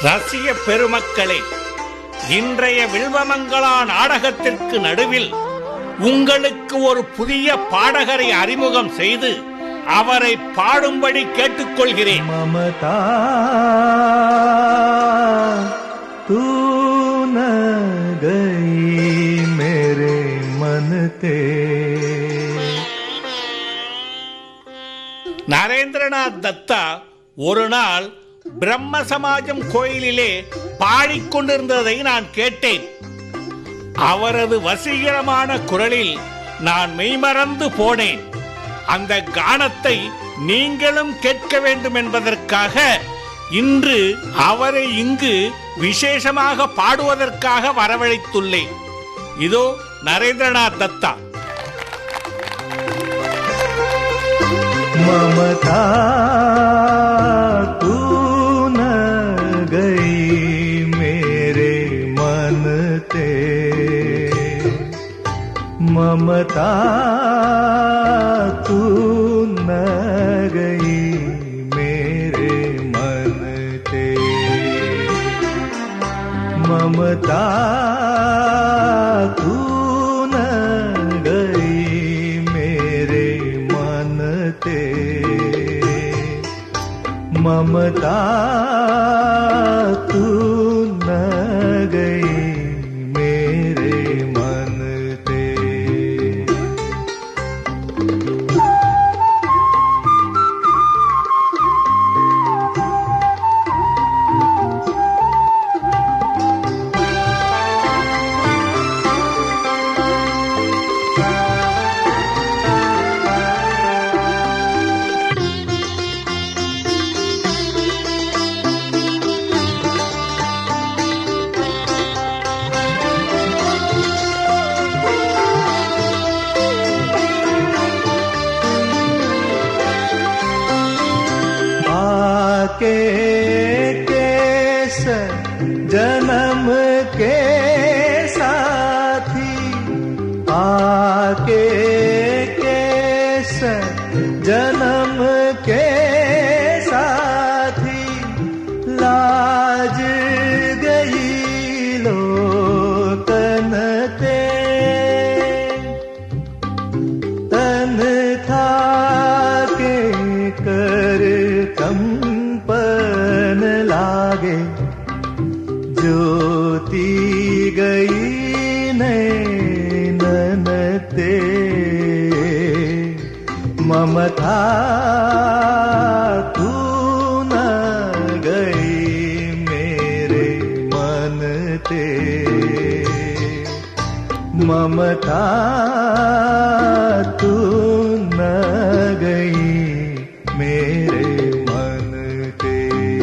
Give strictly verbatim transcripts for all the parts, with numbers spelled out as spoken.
ரசிக பெருமக்களே, இன்றைய வில்வமங்களா நாடகத்திற்கு நடுவில் உங்களுக்கு ஒரு புதிய பாடகரை அறிமுகம் செய்து அவரை பாடும்படி கேட்டுக்கொள்கிறேன். மமதா தூ ந கயி மேரே மனதே. நரேந்திரநாத் தத்தா ஒரு நாள் பிரம்ம சமாஜம் கோயிலிலே பாடிக்கொண்டிருந்ததை நான் கேட்டேன். அவரது வசீகரமான குரலில் நான் மெய்மறந்து போனேன். அந்த கானத்தை நீங்களும் கேட்க வேண்டும் என்பதற்காக இன்று அவரை இங்கு விசேஷமாக பாடுவதற்காக வரவழைத்துள்ளேன். இதோ நரேந்திரநாத் தத்தா. மமதா தூ ந கயி மேரே மனதே. மமதா तू न गई मेरे मन ते. ममता तू न गई मेरे मन ते. ममता तू न गई मेरे मन ते. के केस जन्म के साथी. आके केस जन्म के साथी. लाज गई लोकन ते. तन था के कर कंपन लागे. ज्योति गई नैनन ते. ममता तू न गई मेरे मन ते. ममता तू न गई मेरे मन ते.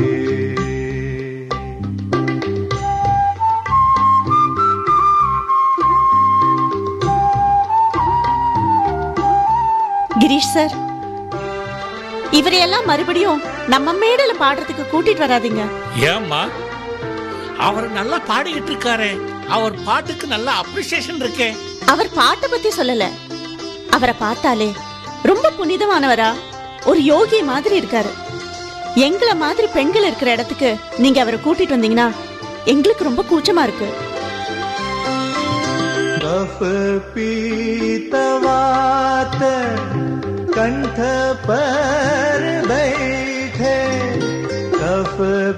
கிரீஷ் சார், இவரையெல்லாம் மறுபடியும் நம்ம மேடையில பாடுறதுக்கு கூட்டிட்டு வராதீங்க. ஏம்மா, அவர் நல்லா பாடிக்கிட்டு இருக்காரு. அவர் பாட்டுக்கு நல்ல அப்ரிசியேஷன் இருக்கே. அவர் பாட்டை பத்தி சொல்லல, அவரை பார்த்தாலே ரொம்ப புனிதமானவரா, ஒரு யோகி மாதிரி இருக்காரு. எங்களை மாதிரி பெண்கள் இருக்கிற இடத்துக்கு நீங்க அவரை கூட்டிட்டு வந்தீங்கன்னா எங்களுக்கு ரொம்ப கூச்சமா இருக்கு. कंठ पर बैठे. कफ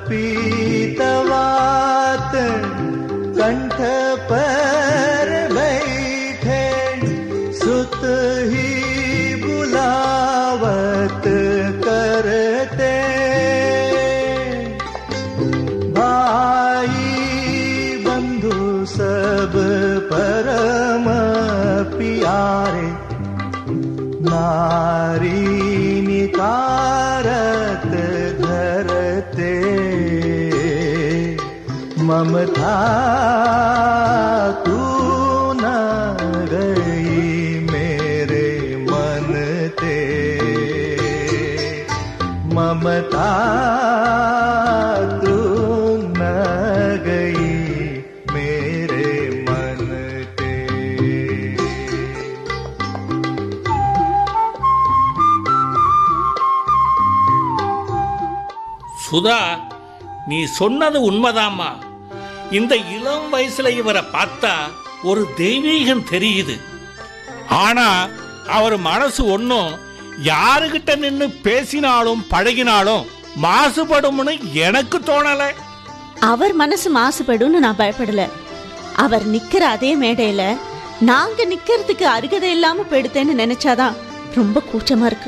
पीतवात कंठ पर बैठे. सुत ही बुलावत करते. भाई बंधु सब परम प्यारे. नारी निकारत धरते. ममता तू न गई मेरे मन ते. ममता तू न गई मेरे मन ते. சுதா, நீ சொன்னது உண்மைதாம்மா. இந்த இளம் வயசுல இவரை பார்த்தா ஒரு தெய்வீகம் தெரியுது. ஆனா அவர் மனசு ஒன்றும் யாருகிட்ட நின்று பேசினாலும் பழகினாலும் மாசுபடும்னு எனக்கு தோணல. அவர் மனசு மாசுபடும்னு நான் பயப்படல. அவர் நிக்கிற அதே மேடையில நாங்க நிக்கிறதுக்கு அருகதை இல்லாம போயிடுத்தேன்னு நினைச்சாதான் ரொம்ப கூச்சமா இருக்கு.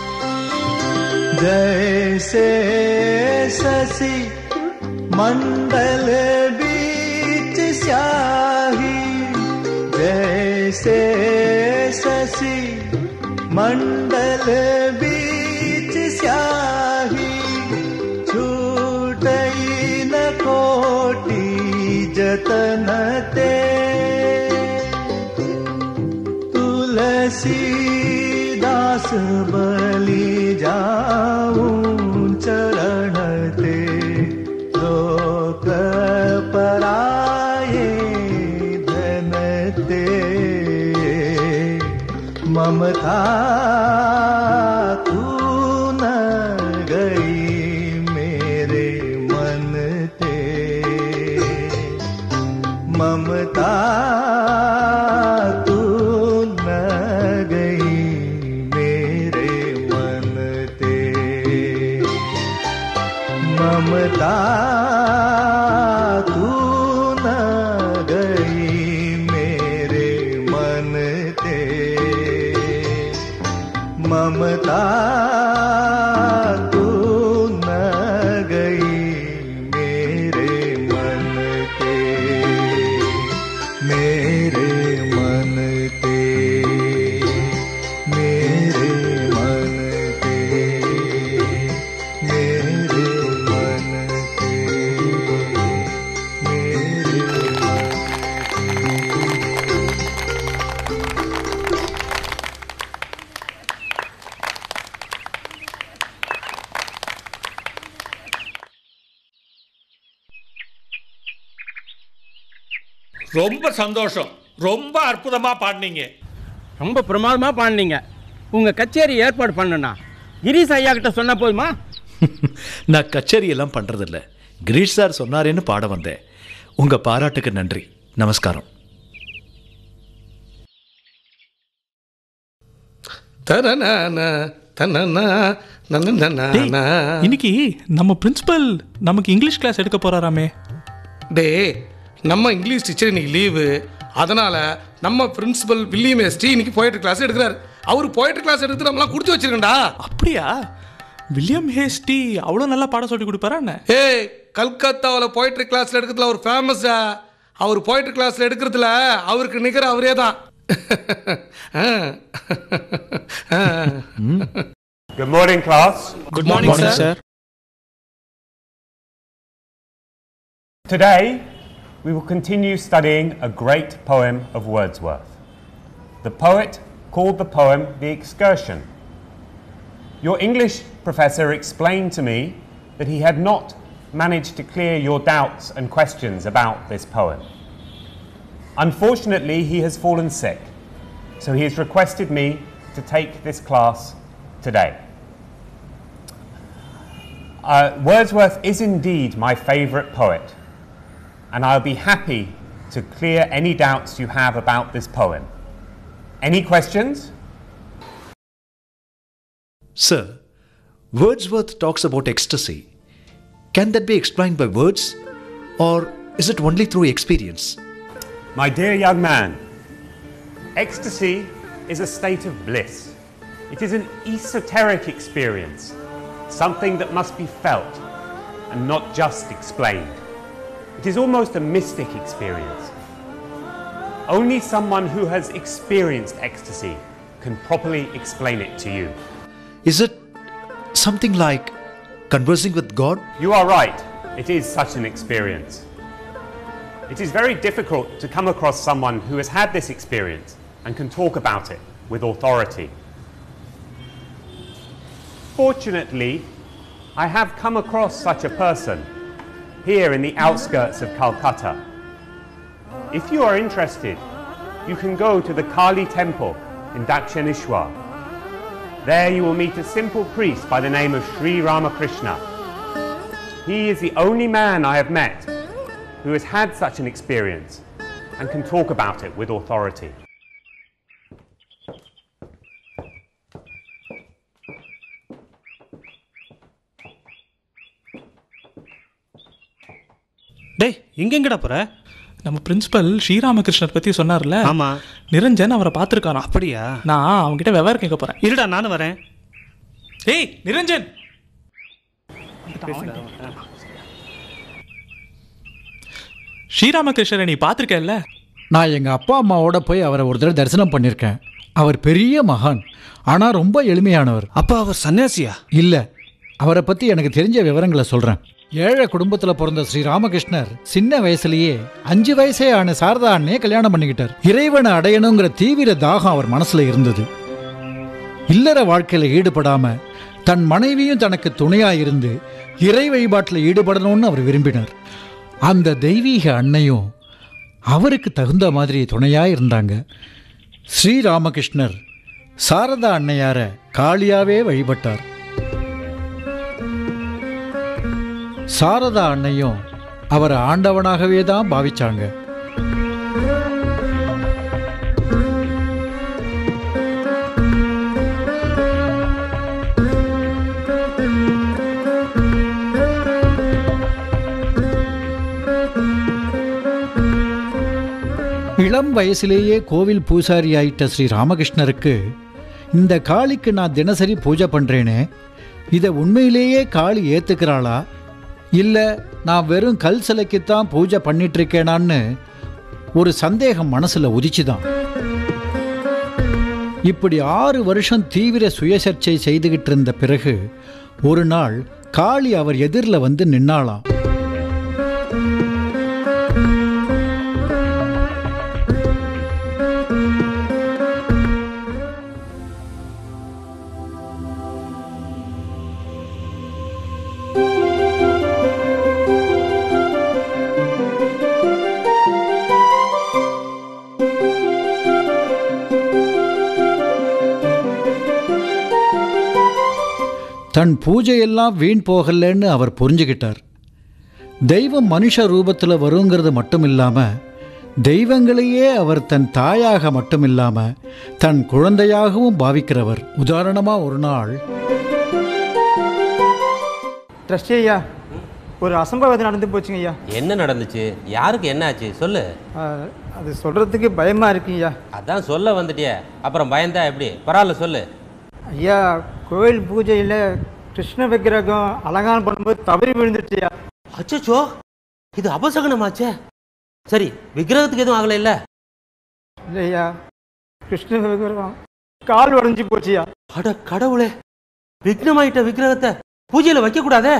जैसे शशि मंडल बीच स्याही, जैसे शशि मंडल बीच स्याही, छूटई न कोटि जतन ते, तुलसी दास बलि जाऊं चरण ते, लोक पराये धन ते, ममता तू न गई मेरे मन ते, ममता ममता तू न गई मेरे मन ते, ममता तू न गई मेरे मन ते, मेरे मन ते, मेरे मन ते, मेरे ரொம்ப சந்தோஷம். ரொம்ப அற்புதமா பாடினீங்க. ரொம்ப பிரமாதமா பாடினீங்க. உங்க கச்சேரி ஏற்பாடு பண்ணனா கிரீஷ் ஐயா கிட்ட சொன்னா போதுமா? நான் கச்சேரி எல்லாம் பண்றதில்ல. கிரீஷ் சார் சொன்னாரேன்னு பாட வந்தேன். உங்க பாராட்டுக்கு நன்றி. நமஸ்காரம். இன்னைக்கு நம்ம பிரின்சிபல் நமக்கு இங்கிலீஷ் கிளாஸ் எடுக்க போறாராமே. டே, நம்ம இங்கிலீஷ் டீச்சர் இன்னைக்கு லீவு. அதனால நம்ம பிரின்சிபல் வில்லியம் எஸ்டி இன்னைக்கு போயிட்டு கிளாஸ் எடுக்கிறாரு. அவர் போயிட்டு கிளாஸ் எடுத்து நம்மளாம் கொடுத்து வச்சிருக்கா. அப்படியா? வில்லியம் ஹேஸ்டி அவ்வளோ நல்லா பாடம் சொல்லி கொடுப்பாரா என்ன? ஏய், கல்கத்தாவில் போயிட்ரி கிளாஸில் எடுக்கிறதுல அவர் ஃபேமஸா. அவர் போயிட்ரி கிளாஸில் எடுக்கிறதுல அவருக்கு நிகர அவரே தான். Good morning, class. Good morning, sir. sir. Today, we will continue studying a great poem of Wordsworth. The poet called the poem The Excursion. Your English professor explained to me that he had not managed to clear your doubts and questions about this poem. Unfortunately, he has fallen sick, so he has requested me to take this class today. Uh, Wordsworth is indeed my favourite poet, and I'll be happy to clear any doubts you have about this poem. Any questions? Sir, Wordsworth talks about ecstasy. Can that be explained by words, or is it only through experience? My dear young man, ecstasy is a state of bliss. It is an esoteric experience, something that must be felt and not just explained. It is almost a mystic experience. Only someone who has experienced ecstasy can properly explain it to you. Is it something like conversing with God? You are right. It is such an experience. It is very difficult to come across someone who has had this experience and can talk about it with authority. Fortunately, I have come across such a person here in the outskirts of Calcutta. If you are interested, you can go to the Kali Temple in Dakshineswar. There you will meet a simple priest by the name of Sri Ramakrishna. He is the only man I have met who has had such an experience and can talk about it with authority. டேய் எங்கெங்கடா போற? நம்ம principal Sri ராமகிருஷ்ணர் பற்றி சொன்னார்ல. ஆமாம். நிரஞ்சன் அவரை பார்த்துருக்காராம். அப்படியா? நான் அவங்ககிட்ட விவரம் கேட்க போகிறேன். இருடா நானும் வரேன். ஏய் நிரஞ்சன், ஸ்ரீராமகிருஷ்ணரை நீ பார்த்துருக்கல? நான் எங்கள் அப்பா அம்மாவோட போய் அவரை ஒரு தடவை தரிசனம் பண்ணியிருக்கேன். அவர் பெரிய மகான், ஆனால் ரொம்ப எளிமையானவர். அப்பா அவர் சன்னியாசியா? இல்லை, அவரை பற்றி எனக்கு தெரிஞ்ச விவரங்களை சொல்கிறேன். ஏழை குடும்பத்தில் பிறந்த ஸ்ரீ ராமகிருஷ்ணர் சின்ன வயசுலேயே அஞ்சு வயசே ஆன சாரதா அண்ணையை கல்யாணம் பண்ணிக்கிட்டார். இறைவனை அடையணுங்கிற தீவிர தாகம் அவர் மனசில் இருந்தது. இல்லற வாழ்க்கையில் ஈடுபடாம தன் மனைவியும் தனக்கு துணையாக இருந்து இறை வழிபாட்டில் ஈடுபடணும்னு அவர் விரும்பினார். அந்த தெய்வீக அன்னையும் அவருக்கு தகுந்த மாதிரி துணையாக இருந்தாங்க. ஸ்ரீ ராமகிருஷ்ணர் சாரதா அன்னையார காளியாவே வழிபட்டார். சாரதா அன்னையும் அவரை ஆண்டவனாகவே தான் பாவிச்சாங்க. இளம் வயசிலேயே கோவில் பூசாரி ஆயிட்ட ஸ்ரீ ராமகிருஷ்ணருக்கு இந்த காளிக்கு நான் தினசரி பூஜை பண்ணுறேனே, இதை உண்மையிலேயே காளி ஏற்றுக்கிறாளா இல்லை நான் வெறும் கல் சிலைக்குத்தான் பூஜை பண்ணிட்டு இருக்கேனான்னு ஒரு சந்தேகம் மனசில் உதிச்சுதான். இப்படி ஆறு வருஷம் தீவிர சுயசர்ச்சை செய்துகிட்டு இருந்த பிறகு ஒரு நாள் காளி அவர் எதிரில் வந்து நின்னாளாம். தன் பூஜையெல்லாம் வீண் போகலன்னு அவர் புரிஞ்சுக்கிட்டார். தெய்வம் மனுஷ ரூபத்தில் வருங்கிறது மட்டும் இல்லாமல் தெய்வங்களையே அவர் தன் தாயாக மட்டும் இல்லாமல் தன் குழந்தையாகவும் பாவிக்கிறவர். உதாரணமாக ஒரு நாள், ட்ரஸ்டி ஐயா, ஒரு அசம்பாவிதம் நடந்து போச்சுங்க ஐயா. என்ன நடந்துச்சு? யாருக்கு என்ன ஆச்சு சொல்லு. அது சொல்கிறதுக்கு பயமாக இருக்குங்கய்யா. அதான் சொல்ல வந்துட்டியே, அப்புறம் பயந்தா எப்படி? பரவாயில்ல சொல்லு. ஐயா, கோயில் பூஜையில் கிருஷ்ண விக்கிரகம் அலங்காரம் பண்ணும்போது தவறி விழுந்துருச்சுயா. அச்சோ, இது அபசகனமாச்சே. சரி, விக்கிரகத்துக்கு எதுவும் ஆகலை இல்லை? இல்லையா, கிருஷ்ண விக்கிரகம் கால் உடஞ்சி போச்சியா. அட கடவுளே, விக்னமாயிட்ட விக்கிரகத்தை பூஜையில் வைக்கக்கூடாதே.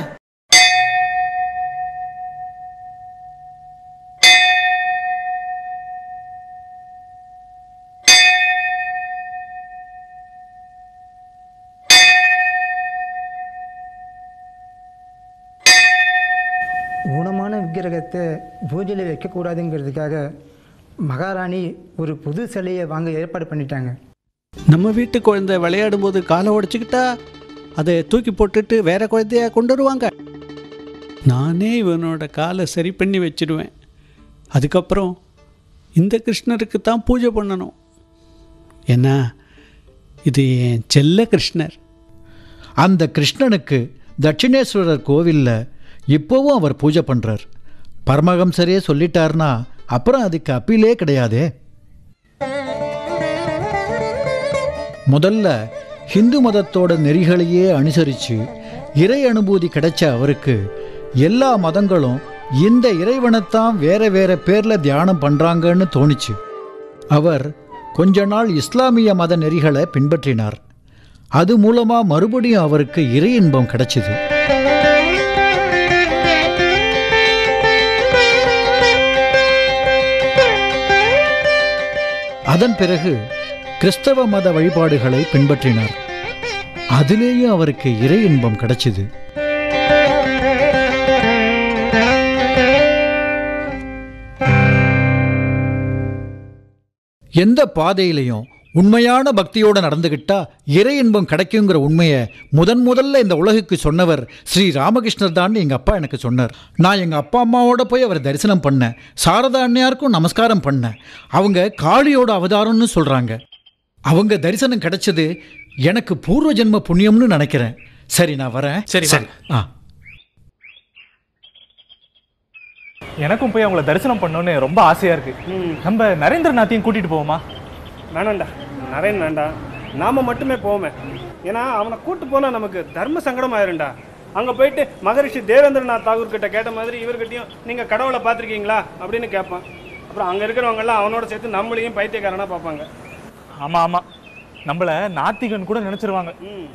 ஊனமான விக்கிரகத்தை பூஜையில் வைக்கக்கூடாதுங்கிறதுக்காக மகாராணி ஒரு புது சிலையை வாங்க ஏற்பாடு பண்ணிட்டாங்க. நம்ம வீட்டு குழந்தை விளையாடும் போது காலை உடைச்சிக்கிட்டா அதை தூக்கி போட்டுட்டு வேற குழந்தைய கொண்டு வருவாங்க. நானே இவனோட காலை சரி பண்ணி வச்சிடுவேன். அதுக்கப்புறம் இந்த கிருஷ்ணருக்கு தான் பூஜை பண்ணணும். ஏன்னா இது என் செல்ல கிருஷ்ணர். அந்த கிருஷ்ணனுக்கு தட்சிணேஸ்வரர் கோவிலில் இப்போவும் அவர் பூஜை பண்ணுறார். பரமஹம்சரே சொல்லிட்டார்னா அப்புறம் அதுக்கு அப்பீலே கிடையாதே. முதல்ல ஹிந்து மதத்தோட நெறிகளையே அனுசரித்து இறை அனுபூதி கிடைச்ச அவருக்கு எல்லா மதங்களும் இந்த இறைவனைத்தான் வேற வேற பேரில் தியானம் பண்ணுறாங்கன்னு தோணிச்சு. அவர் கொஞ்ச நாள் இஸ்லாமிய மத நெறிகளை பின்பற்றினார். அது மூலமாக மறுபடியும் அவருக்கு இறை இன்பம் கிடைச்சிது. அதன் பிறகு கிறிஸ்தவ மத வழிபாடுகளை பின்பற்றினார். அதிலேயும் அவருக்கு இறை இன்பம் கிடைச்சிது. எந்த பாதையிலையும் உண்மையான பக்தியோட நடந்துகிட்டா இறை இன்பம் கிடைக்குங்கிற உண்மையை முதன் முதல்ல இந்த உலகுக்கு சொன்னவர் ஸ்ரீ ராமகிருஷ்ணர் தான் எங்கள் அப்பா எனக்கு சொன்னார். நான் எங்கள் அப்பா அம்மாவோட போய் அவரை தரிசனம் பண்ணேன். சாரதா அண்ணியாருக்கும் நமஸ்காரம் பண்ணேன். அவங்க காளியோட அவதாரம்னு சொல்கிறாங்க. அவங்க தரிசனம் கிடைச்சது எனக்கு பூர்வ ஜென்ம புண்ணியம்னு நினைக்கிறேன். சரி, நான் வரேன். சரி சரி. ஆ, எனக்கும் போய் அவங்கள தரிசனம் பண்ணணும்னு ரொம்ப ஆசையா இருக்கு. நம்ம நரேந்திரநாத்தையும் கூட்டிட்டு போவோமா? வேணாண்டா, நரேன் வேண்டாம், நாம மட்டுமே போவோமே. ஏன்னா அவனை கூட்டு போனா நமக்கு தர்ம சங்கடம் ஆயிருண்டா. அங்க போயிட்டு மகரிஷி தேவேந்திரநாத் தாகூர் கிட்ட கேட்ட மாதிரி இவர்கிட்டயும் நீங்க கடவுளை பார்த்துருக்கீங்களா அப்படின்னு கேட்பான். அப்புறம் அங்க இருக்கிறவங்க எல்லாம் அவனோட சேர்த்து நம்மளையும் பைத்தியக்காரனா பார்ப்பாங்க. ஆமா ஆமா, நம்மள நாத்திகன் கூட நினைச்சிருவாங்க.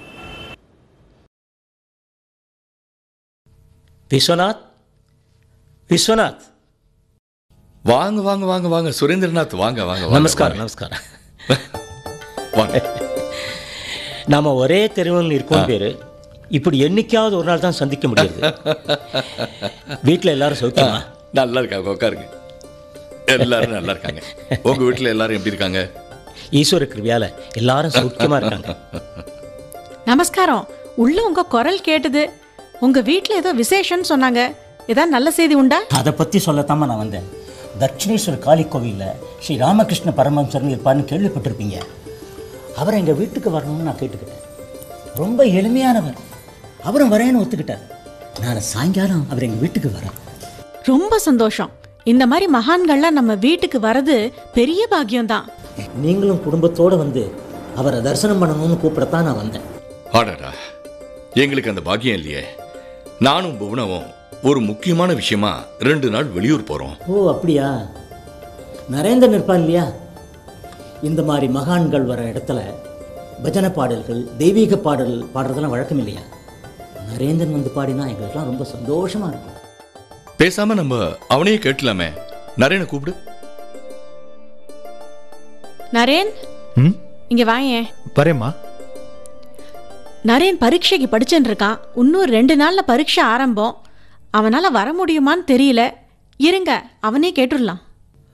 விஸ்வநாத், விஸ்வநாத், வாங்க வாங்க வாங்க வாங்க. சுரேந்திரநாத் வாங்க வாங்க. நமஸ்காரம் நமஸ்காரம். வாங்க. நாம ஒரே தெருவில் இருக்கோம் பேரு. இப்படி என்னைக்காவது ஒரு நாள் தான் சந்திக்க முடியாது. வீட்டில் எல்லாரும் சௌக்கியமா? நல்லா இருக்காங்க, உட்காருங்க. எல்லாரும் நல்லா இருக்காங்க. உங்க வீட்டில் எல்லாரும் எப்படி இருக்காங்க? ஈஸ்வர கிருபையால எல்லாரும் சௌக்கியமா இருக்காங்க. நமஸ்காரம். உள்ள உங்க குரல் கேட்டது. உங்க வீட்டில் ஏதோ விசேஷம்னு சொன்னாங்க. ஏதாவது நல்ல செய்தி உண்டா? அதை பற்றி சொல்லத்தாம நான் வந்தேன். தட்சிணேஸ்வர் காளி கோவிலில் ஸ்ரீ ராமகிருஷ்ண பரமஹம்சர் இருப்பார்னு கேள்விப்பட்டிருப்பீங்க. அவர் எங்கள் வீட்டுக்கு வரணும்னு நான் கேட்டுக்கிட்டேன். ரொம்ப எளிமையானவர். அவரும் வரேன்னு ஒத்துக்கிட்டார். நான் சாயங்காலம் அவர் எங்கள் வீட்டுக்கு வரேன். ரொம்ப சந்தோஷம். இந்த மாதிரி மகான்கள்லாம் நம்ம வீட்டுக்கு வர்றது பெரிய பாக்கியம்தான். நீங்களும் குடும்பத்தோடு வந்து அவரை தரிசனம் பண்ணணும்னு கூப்பிடத்தான் நான் வந்தேன். ஆடாடா, எங்களுக்கு அந்த பாக்கியம் இல்லையே. நானும் புவனவும் ஒரு முக்கியமான விஷயமா ரெண்டு நாள் வெளியூர் போகிறோம். ஓ அப்படியா? நரேந்திரன் இருப்பான் இல்லையா? இந்த மாதிரி மகான்கள் வர இடத்துல பஜனை பாடல்கள், தெய்வீக பாடல் பாடுறதெல்லாம் வழக்கம் இல்லையா? நரேந்திரன் வந்து பாடினா எங்களுக்கெல்லாம் ரொம்ப சந்தோஷமா இருக்கும். பேசாம நம்ம அவனையே கேட்கலாமே. நரேனை கூப்பிடு. நரேன், இங்க வாயேன். வரேம்மா. நரேன் பரீட்சைக்கு படிச்சுட்டு இருக்கான். இன்னும் ரெண்டு நாள்ல பரீட்சை ஆரம்பம். அவனால வர முடியுமான்னு தெரியல. இருங்க, அவனே கேட்டுடலாம்.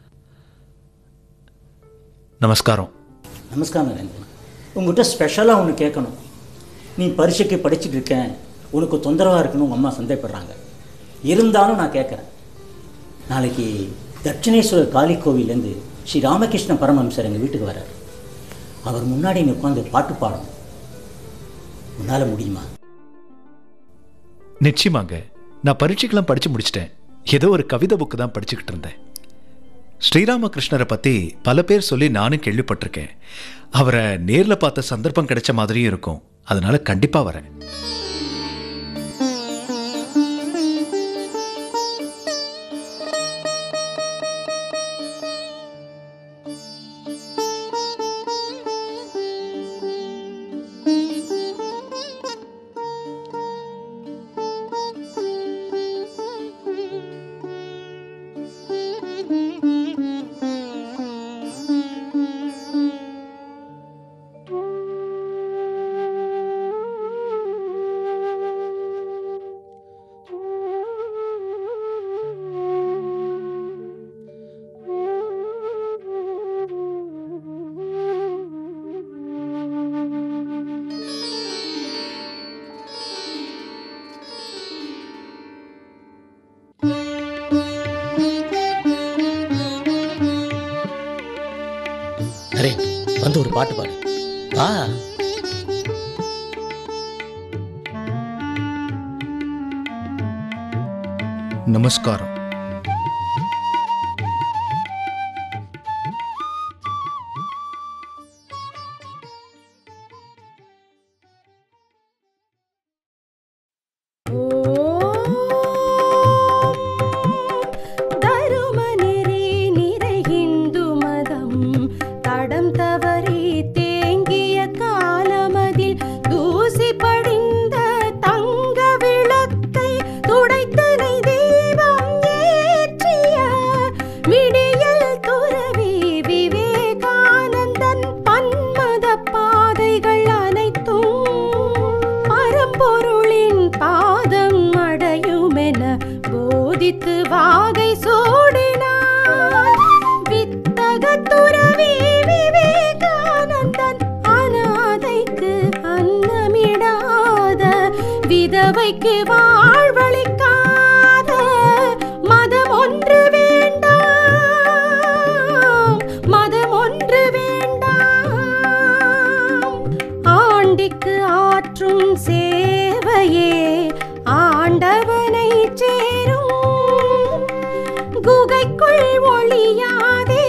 நமஸ்காரம். நமஸ்காரம் நரேந்திரன். உங்ககிட்ட ஸ்பெஷலாக ஒன்று கேட்கணும். நீ பரீட்சைக்கு படிச்சுட்டு இருக்கேன், உனக்கு தொந்தரவாக இருக்குன்னு உங்கள் அம்மா சந்தேகப்படுறாங்க. இருந்தாலும் நான் கேட்குறேன். நாளைக்கு தட்சிணேஸ்வர் காளி கோவிலேருந்து ஸ்ரீ ராமகிருஷ்ண பரமஹம்சர் எங்கள் வீட்டுக்கு வர்றார். அவர் முன்னாடி நீ உட்காந்து பாட்டு பாடணும். உன்னால் முடியுமா? நிச்சயமாங்க. நான் பரீட்சைக்கெல்லாம் படித்து முடிச்சிட்டேன். ஏதோ ஒரு கவிதை புக்கு தான் படிச்சுக்கிட்டு இருந்தேன். ஸ்ரீராமகிருஷ்ணரை பற்றி பல பேர் சொல்லி நானும் கேள்விப்பட்டிருக்கேன். அவரை நேரில் பார்த்த சந்தர்ப்பம் கிடைச்ச மாதிரியும் இருக்கும். அதனால கண்டிப்பாக வரேன். நரேன், வந்து ஒரு பாட்டு பாடு. வா. நமஸ்காரம். துடைத்தனை தெய்வம் விதவைக்கு வாழ்வளிக்காத மதம் ஒன்று வேண்டாம், மதம் ஒன்று வேண்டாம். ஆண்டிக்கு ஆற்றும் சேவையே ஆண்டவனை சேரும். குகைக்குள் ஒளியாதே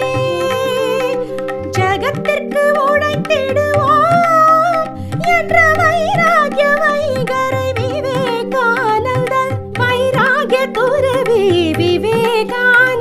ஜகத்திற்கு உழைத்திடுவோம் என்ற வைராகிய வைகரை விவேகானந்தர், வைராகிய துறவி விவேகானந்தர்.